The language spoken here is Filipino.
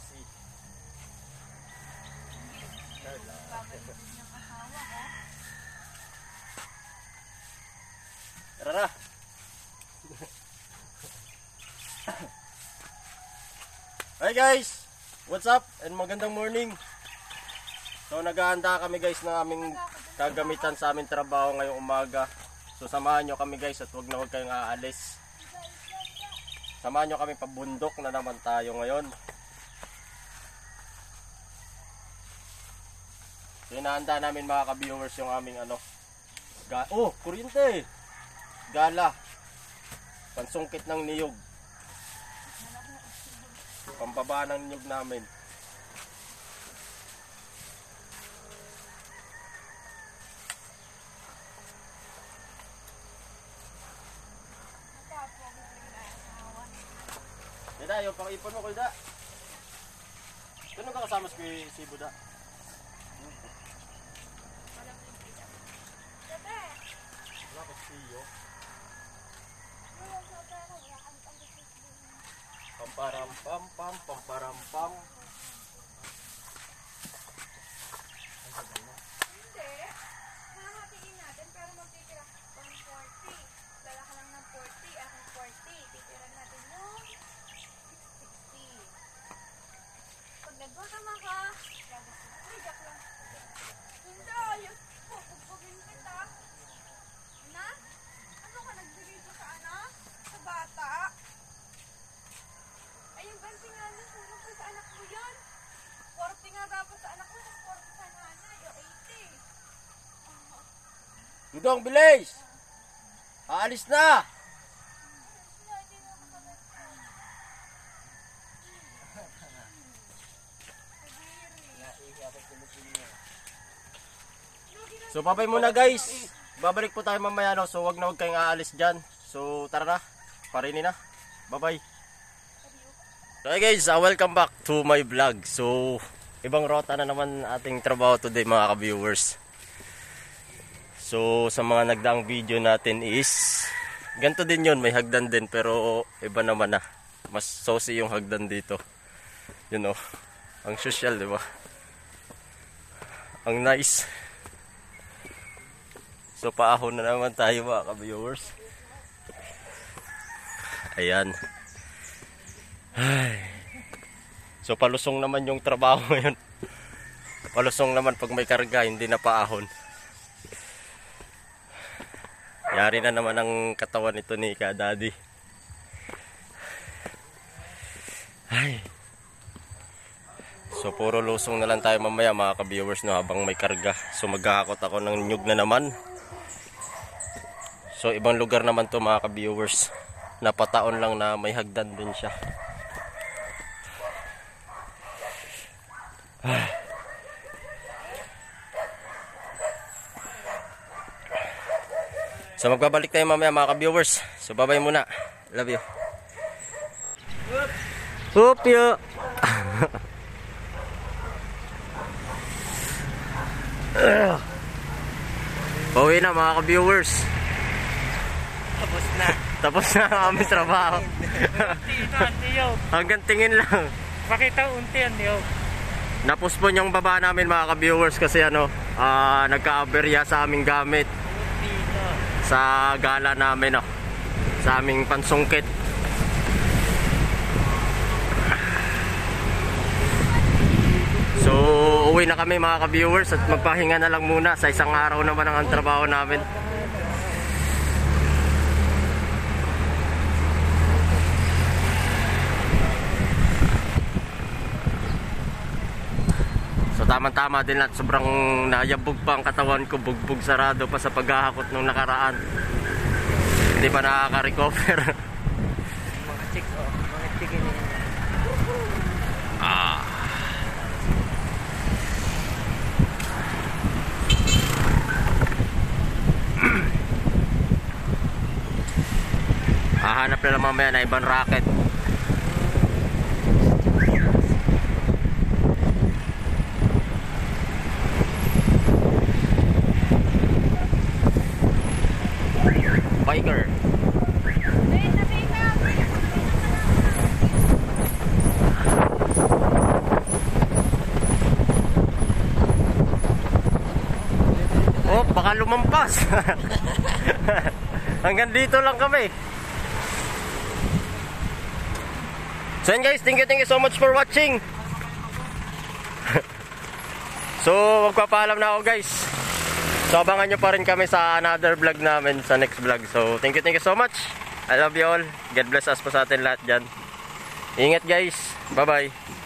si tara na. Hi guys, what's up and magandang morning. So naghahanda kami guys ng aming kagamitan sa aming trabaho ngayong umaga. So samahan nyo kami guys at huwag kayong aalis. Samahan nyo kami, pabundok na naman tayo ngayon. So hinahanda namin mga ka-viewers yung aming kuryente! Gala. Pansungkit ng niyog. Pambaba ng niyog namin. Kuya, yung pang-ipon mo, Kuya. Sino ka kasama si Buda? Wala ko siyo. Pamparampam, pamparampam. Hindi. Hahatiin natin pero magtitira 140. Dala ka lang ng 40, aking 40. Titiran natin yung 60. Pag nagwakama ka, nagak lang. Hindi, ayos. Pupugpugin kita. Na? Ano ka nagbigay ko sa sa bata? Ay, yung ganti nga na, sunog ko sa anak mo yun. 40 nga dapat sa anak mo, tapos 40 sa nanay, o 80. Dudong, bilis! Aalis na! So babay muna guys. Babalik po tayo mamaya no. So wag kayong aalis dyan. So tara na. Parinin na. Bye bye. So hey guys, welcome back to my vlog. So ibang rota na naman ating trabaho today mga ka-viewers. So sa mga nagdaang video natin is ganito din yun, may hagdan din pero iba naman na. Mas saucy yung hagdan dito. You know, ang social, di ba? Ang nice. So paahon na naman tayo mga ka-viewers. Ayan. Ay. So palusong naman yung trabaho ngayon. Palusong naman pag may karga, hindi na paahon. Yari na naman ang katawan nito ni Ka-Daddy. Ay. So puro lusong na lang tayo mamaya mga ka-viewers no, habang may karga. So maghahakot ako ng nyug na naman. So ibang lugar naman to mga ka-viewers. Napataon lang na may hagdan din siya. So magbabalik tayo mamaya mga ka-viewers. So bye bye muna. Love you. Hope you. Pauwi na mga ka-viewers. Tapos na. Tapos na ang aming trabaho. Hanggang tingin lang. Pakita unti yan yun. Napuspon yung baba namin mga ka-viewers kasi nagka-aberya sa aming gamit. Sa gala namin sa aming pansungkit. So uwi na kami mga ka-viewers at magpahinga na lang muna. Sa isang araw naman ang trabaho namin. So tama-tama din at sobrang nayabog pa ang katawan ko. Bugbog sarado pa sa paghahakot nung nakaraan. Hindi pa nakaka-recover. Mga chick, mga chicken yan. Hahanap na lang mamaya na ibang racket. Biker. baka lumampas. Hanggang dito lang kami. So yun guys, thank you so much for watching. So magpapaalam na ako guys. So abangan nyo pa rin kami sa another vlog namin, sa next vlog. So thank you so much. I love you all. God bless us po sa atin lahat dyan. Ingat guys. Bye bye.